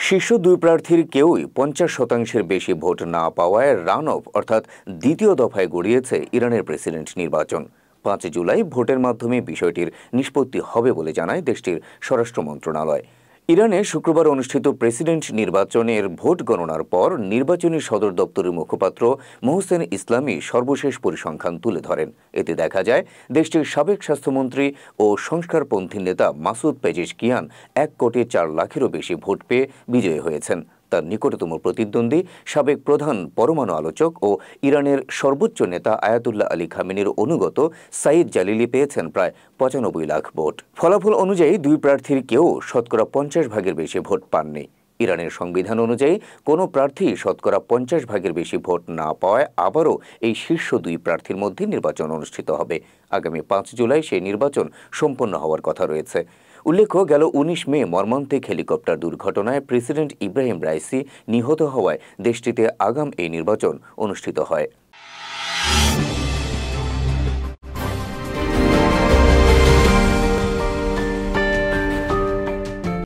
শীর্ষ দুই প্রার্থীর কেউই 50% বেশি ভোট না পাওয়ায় রান অফ অর্থাৎ দ্বিতীয় দফায় গড়িয়েছে ইরানের প্রেসিডেন্ট নির্বাচন। 5 জুলাই ভোটের মাধ্যমে বিষয়টির নিষ্পত্তি হবে বলে জানায় দেশটির স্বরাষ্ট্র মন্ত্রণালয়। ইরানে শুক্রবার অনুষ্ঠিত প্রেসিডেন্ট নির্বাচনের ভোট গণনার পর নির্বাচনী সদর দপ্তরের মুখপাত্র মোহসেন ইসলামী সর্বশেষ পরিসংখ্যান তুলে ধরেন। এতে দেখা যায় দেশটির সাবেক স্বাস্থ্যমন্ত্রী ও সংস্কারপন্থী নেতা মাসুদ পেজেশকিয়ান 1,04 লাখেরও বেশি ভোট পেয়ে বিজয়ী হয়েছেন। তার নিকটতম প্রতিদ্বন্দ্বী সাবেক প্রধান পরমাণু আলোচক ও ইরানের সর্বোচ্চ নেতা আয়াতুল্লাহ আলী খামেনির অনুগত সাইদ জালিলি পেয়েছেন প্রায় 95 লাখ ভোট। ফলাফল অনুযায়ী দুই প্রার্থীর কেউ শতকরা 50 ভাগের বেশি ভোট পাননি। ইরানের সংবিধান অনুযায়ী কোনো প্রার্থী শতকরা 50 ভাগের বেশি ভোট না পাওয়ায় আবারও এই শীর্ষ দুই প্রার্থীর মধ্যে নির্বাচন অনুষ্ঠিত হবে। আগামী 5 জুলাই সেই নির্বাচন সম্পন্ন হওয়ার কথা রয়েছে। উল্লেখ্য, গেল 19 মে মর্মান্তিক হেলিকপ্টার দুর্ঘটনায় প্রেসিডেন্ট ইব্রাহিম রাইসি নিহত হওয়ায় দেশটিতে আগাম এই নির্বাচন অনুষ্ঠিত হয়।